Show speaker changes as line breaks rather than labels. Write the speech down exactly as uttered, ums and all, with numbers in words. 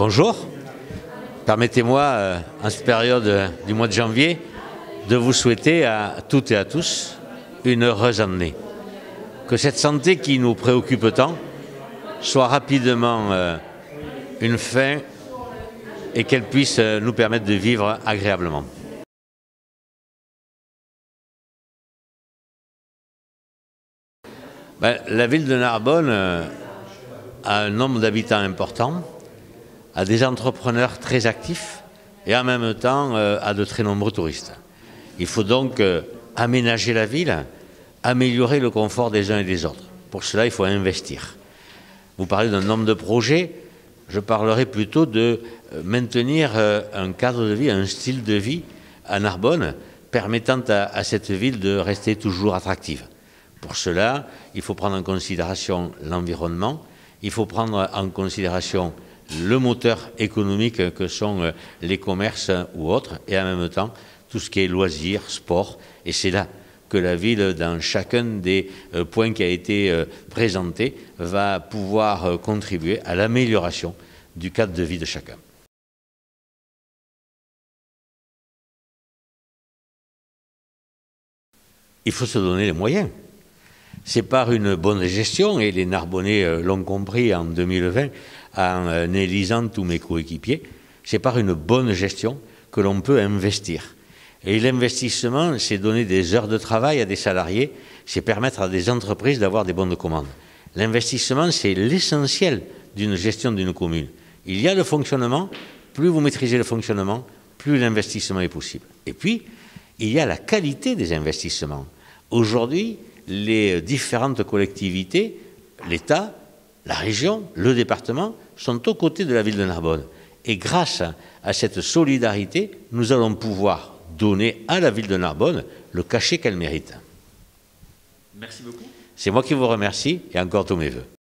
Bonjour, permettez-moi, euh, en cette période euh, du mois de janvier, de vous souhaiter à toutes et à tous une heureuse année. Que cette santé qui nous préoccupe tant soit rapidement euh, une fin et qu'elle puisse euh, nous permettre de vivre agréablement. Ben, la ville de Narbonne euh, a un nombre d'habitants important, a des entrepreneurs très actifs et en même temps euh, a de très nombreux touristes. Il faut donc euh, aménager la ville, améliorer le confort des uns et des autres. Pour cela, il faut investir. Vous parlez d'un nombre de projets, je parlerai plutôt de euh, maintenir euh, un cadre de vie, un style de vie à Narbonne, permettant à, à cette ville de rester toujours attractive. Pour cela, il faut prendre en considération l'environnement, il faut prendre en considération le moteur économique que sont les commerces ou autres, et en même temps tout ce qui est loisirs, sport. Et c'est là que la ville, dans chacun des points qui a été présenté, va pouvoir contribuer à l'amélioration du cadre de vie de chacun. Il faut se donner les moyens. C'est par une bonne gestion, et les Narbonnais l'ont compris en deux mille vingt en élisant tous mes coéquipiers, c'est par une bonne gestion que l'on peut investir. Et l'investissement, c'est donner des heures de travail à des salariés, c'est permettre à des entreprises d'avoir des bons de commande. L'investissement, c'est l'essentiel d'une gestion d'une commune. Il y a le fonctionnement, plus vous maîtrisez le fonctionnement, plus l'investissement est possible. Et puis, il y a la qualité des investissements. Aujourd'hui, les différentes collectivités, l'État, la région, le département, sont aux côtés de la ville de Narbonne. Et grâce à cette solidarité, nous allons pouvoir donner à la ville de Narbonne le cachet qu'elle mérite.
Merci beaucoup.
C'est moi qui vous remercie et encore tous mes vœux.